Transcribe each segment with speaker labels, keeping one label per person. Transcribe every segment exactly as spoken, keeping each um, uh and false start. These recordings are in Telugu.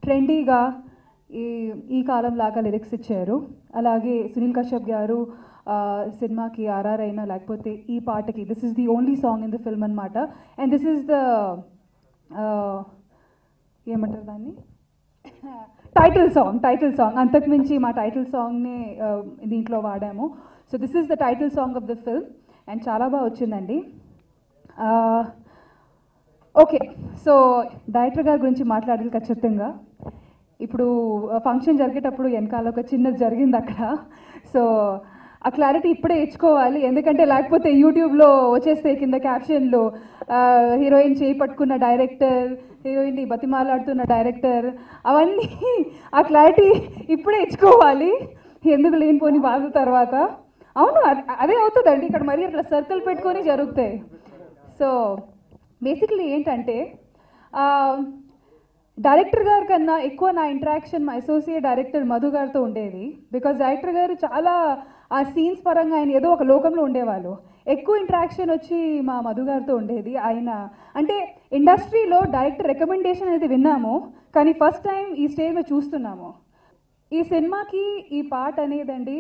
Speaker 1: ట్రెండీగా ఈ ఈ కాలం లాగా లిరిక్స్ ఇచ్చారు. అలాగే సునీల్ కశ్యప్ గారు సినిమాకి ఆర్ఆర్ అయినా లేకపోతే ఈ పాటకి this is the only song in the film అనమాట. అండ్ దిస్ ఈస్ ద ఏమంటారు దాన్ని టైటిల్ సాంగ్ టైటిల్ సాంగ్ అంతకుమించి మా టైటిల్ సాంగ్ని దీంట్లో వాడాము. So this is the title song of the film and చాలా బాగా వచ్చిందండి. ఓకే, సో డైరెక్టర్ గారి గురించి మాట్లాడాలి ఖచ్చితంగా. ఇప్పుడు ఫంక్షన్ జరిగేటప్పుడు వెనకాల ఒక చిన్నది జరిగింది అక్కడ. సో ఆ క్లారిటీ ఇప్పుడే ఇచ్చుకోవాలి, ఎందుకంటే లేకపోతే యూట్యూబ్లో వచ్చేస్తే కింద క్యాప్షన్లో హీరోయిన్ చేయి పట్టుకున్న డైరెక్టర్, హీరోయిన్ని బతిమాలాడుతున్న డైరెక్టర్, అవన్నీ ఆ క్లారిటీ ఇప్పుడే ఇచ్చుకోవాలి, ఎందుకు లేనిపోని బాధ తర్వాత. అవును, అదే అవుతుందండి ఇక్కడ, మరి అట్లా సర్కిల్ పెట్టుకొని జరుగుతాయి. సో బేసిక్లీ ఏంటంటే డైరెక్టర్ గారి కన్నా ఎక్కువ నా ఇంటరాక్షన్ మా అసోసియేట్ డైరెక్టర్ మధు గారితో ఉండేది. బికాజ్ డైరెక్టర్ గారు చాలా ఆ సీన్స్ పరంగా ఆయన ఏదో ఒక లోకంలో ఉండేవాళ్ళు. ఎక్కువ ఇంటరాక్షన్ వచ్చి మా మధు గారితో ఉండేది. ఆయన అంటే ఇండస్ట్రీలో డైరెక్టర్ రికమెండేషన్ అనేది విన్నాము, కానీ ఫస్ట్ టైం ఈ స్టేజ్ మీద చూస్తున్నాము. ఈ సినిమాకి ఈ పాట అనేదండి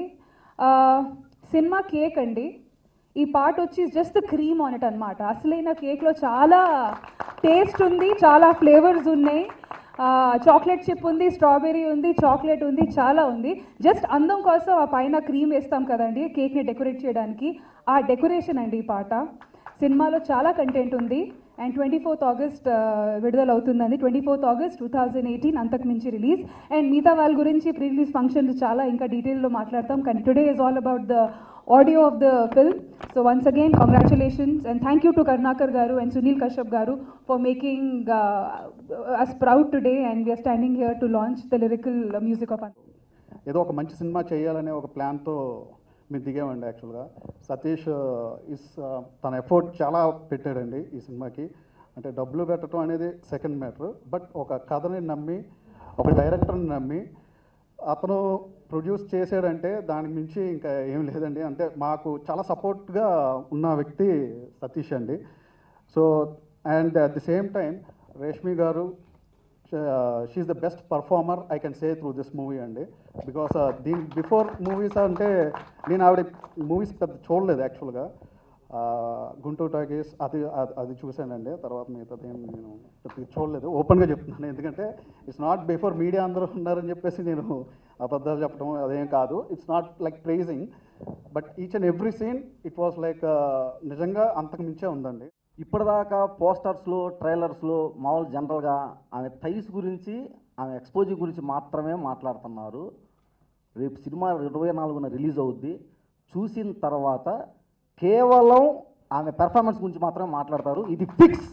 Speaker 1: సినిమా కేక్ అండి. ఈ పాట వచ్చి జస్ట్ క్రీమ్ ఆన్ ఇట్ అనమాట. అసలైన కేక్లో చాలా టేస్ట్ ఉంది, చాలా ఫ్లేవర్స్ ఉన్నాయి. చాక్లెట్ చిప్ ఉంది, స్ట్రాబెర్రీ ఉంది, చాక్లెట్ ఉంది, చాలా ఉంది. జస్ట్ అందం కోసం ఆ పైన క్రీమ్ వేస్తాం కదండి కేక్ని డెకరేట్ చేయడానికి, ఆ డెకరేషన్ అండి ఈ పాట. సినిమాలో చాలా కంటెంట్ ఉంది. అండ్ ట్వంటీ ఫోర్త్ ఆగస్ట్ విడుదల అవుతుందండి. Twenty fourth August two thousand eighteen అంతకు మించి రిలీజ్. అండ్ మిగతా వాళ్ళ గురించి ప్రీ రిలీజ్ ఫంక్షన్స్ చాలా ఇంకా డీటెయిల్లో మాట్లాడతాం, కానీ today is all about the audio of the film. So once again congratulations and thank you to Karnakar garu and Sunil Kashyap garu for making uh, us proud today, and we are standing here to launch the lyrical music of
Speaker 2: ఏదో ఒక మంచి సినిమా చేయాలనే ఒక ప్లాన్తో మేము దిగామండి. యాక్చువల్గా సతీష్ ఇస్ తన ఎఫర్ట్ చాలా పెట్టాడండి ఈ సినిమాకి. అంటే డబ్బులు పెట్టడం అనేది సెకండ్ మ్యాటర్, బట్ ఒక కథని నమ్మి ఒక డైరెక్టర్ని నమ్మి అతను ప్రొడ్యూస్ చేసాడంటే దానికి మించి ఇంకా ఏం లేదండి. అంటే మాకు చాలా సపోర్ట్గా ఉన్న వ్యక్తి సతీష్ అండి. So and at the same time Reshmi గారు, she is the best performer I can say through this movie అండి. బికాస్ దీని బిఫోర్ మూవీస్ అంటే నేను ఆవిడ మూవీస్ పెద్ద చూడలేదు యాక్చువల్గా. గుంటూరు టాకీస్ అది అది చూశానండి, తర్వాత మిగతాది ఏం నేను చూడలేదు. ఓపెన్గా చెప్తున్నాను, ఎందుకంటే ఇట్స్ నాట్ బిఫోర్ మీడియా అందరూ ఉన్నారని చెప్పేసి నేను అబద్ధాలు చెప్పడం అదేం కాదు. It's not like praising, but each and every scene it was like నిజంగా అంతకు మించే ఉందండి.
Speaker 3: ఇప్పటిదాకా పోస్టర్స్లో ట్రైలర్స్లో మామూలు జనరల్గా ఆమె థైస్ గురించి ఆమె ఎక్స్పోజర్ గురించి మాత్రమే మాట్లాడుతున్నారు. రేపు సినిమా ఇరవై నాలుగున రిలీజ్ అవుద్ది. చూసిన తర్వాత కేవలం ఆమె పెర్ఫార్మెన్స్ గురించి మాత్రమే మాట్లాడతారు, ఇది ఫిక్స్.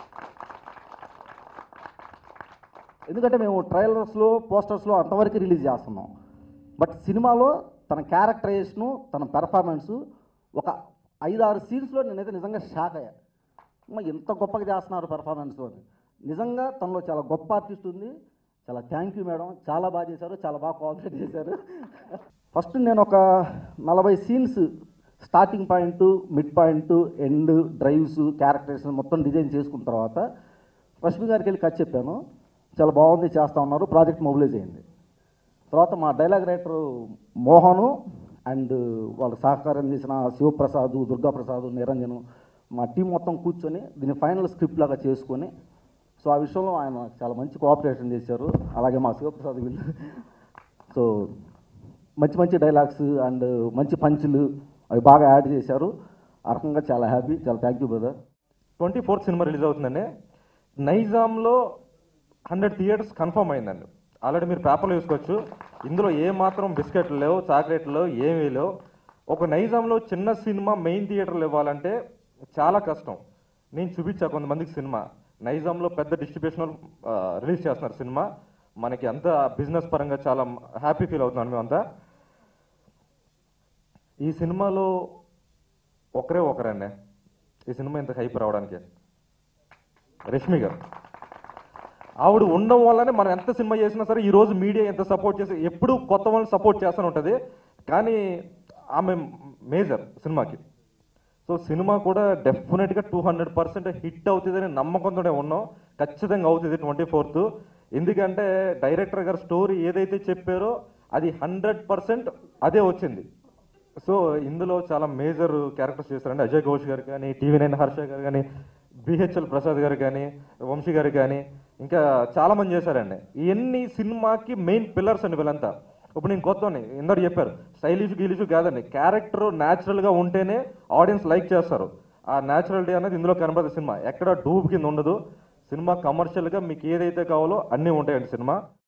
Speaker 3: ఎందుకంటే మేము ట్రైలర్స్లో పోస్టర్స్లో అంతవరకు రిలీజ్ చేస్తున్నాం, బట్ సినిమాలో తన క్యారెక్టరైజేషను తన పెర్ఫార్మెన్సు ఒక ఐదారు సీన్స్లో నేనైతే నిజంగా షాక్ అయ్యా. ఎంత గొప్పగా చేస్తున్నారు పెర్ఫార్మెన్స్ అని. నిజంగా తనలో చాలా గొప్ప ఆర్టిస్ట్ ఉంది. చాలా థ్యాంక్ యూ మేడం, చాలా బాగా చేశారు, చాలా బాగా కోఆపరేట్ చేశారు. ఫస్ట్ నేను ఒక నలభై scenes starting point, mid point, end, drives, characterization మొత్తం డిజైన్ చేసుకున్న తర్వాత రష్మి గారికి వెళ్ళి కథ చెప్పాను. చాలా బాగుంది, చేస్తూ ఉన్నారు, ప్రాజెక్ట్ మొబిలైజ్ అయింది. తర్వాత మా డైలాగ్ రైటర్ మోహను అండ్ వాళ్ళ సహకారం చేసిన శివప్రసాద్, దుర్గాప్రసాద్, నిరంజను, మా టీం మొత్తం కూర్చొని దీన్ని ఫైనల్ స్క్రిప్ట్ లాగా చేసుకొని, సో ఆ విషయంలో ఆయన చాలా మంచి కోఆపరేషన్ చేశారు. అలాగే మా శివప్రసాద్ వీళ్ళు సో మంచి మంచి డైలాగ్స్ అండ్ మంచి పంచులు అవి బాగా యాడ్ చేశారు. ఆ రకంగా చాలా హ్యాపీ, చాలా thank you brother.
Speaker 4: Twenty fourth సినిమా రిలీజ్ అవుతుందండి. నైజాంలో హండ్రెడ్ థియేటర్స్ కన్ఫర్మ్ అయిందండి. ఆల్రెడీ మీరు పేపర్లో చూసుకోవచ్చు. ఇందులో ఏ మాత్రం బిస్కెట్లు లేవు, చాక్లెట్లు లేవు, ఏమీ లేవు. ఒక నైజాంలో చిన్న సినిమా మెయిన్ థియేటర్లు ఇవ్వాలంటే చాలా కష్టం. నేను చూపించా కొంతమందికి సినిమా. నైజాంలో పెద్ద డిస్ట్రిబ్యూషన్ రిలీజ్ చేస్తున్నారు సినిమా. మనకి అంతా బిజినెస్ పరంగా చాలా హ్యాపీ ఫీల్ అవుతున్నాను మేమంతా. ఈ సినిమాలో ఒకరే ఒకరండి ఈ సినిమా ఇంత హైప్ రావడానికి, రష్మి గారు. ఆవిడ ఉండడం వల్లనే మనం ఎంత సినిమా చేసినా సరే ఈరోజు మీడియా ఎంత సపోర్ట్ చేసి, ఎప్పుడు కొత్త వాళ్ళని సపోర్ట్ చేస్తూనే ఉంటుంది, కానీ ఆమె మేజర్ సినిమాకి. సో సినిమా కూడా డెఫినెట్గా టూ హండ్రెడ్ పర్సెంట్ హిట్ అవుతుందని నమ్మకంతోనే ఉన్నాం. ఖచ్చితంగా అవుతుంది ట్వంటీ ఫోర్త్. ఎందుకంటే డైరెక్టర్ గారు స్టోరీ ఏదైతే చెప్పారో అది హండ్రెడ్ పర్సెంట్ అదే వచ్చింది. సో ఇందులో చాలా మేజర్ క్యారెక్టర్స్ చేస్తారండి. అజయ్ ఘోష్ గారు కానీ, టీవీ నైన్ హర్ష గారు కానీ, బిహెచ్ఎల్ ప్రసాద్ గారు కానీ, వంశీ గారు కానీ, ఇంకా చాలా మంది చేశారండి. ఇవన్నీ సినిమాకి మెయిన్ పిల్లర్స్ అండి వీళ్ళంతా. ఇప్పుడు నేను కొత్త ఇందరు చెప్పారు, స్టైలిష్ గీలిష్ కాదండి, క్యారెక్టర్ న్యాచురల్గా ఉంటేనే ఆడియన్స్ లైక్ చేస్తారు. ఆ న్యాచురల్టీ అనేది ఇందులో కనబడే సినిమా ఎక్కడ డూబ్ కింద ఉండదు. సినిమా కమర్షియల్గా మీకు ఏదైతే కావాలో అన్నీ ఉంటాయండి సినిమా.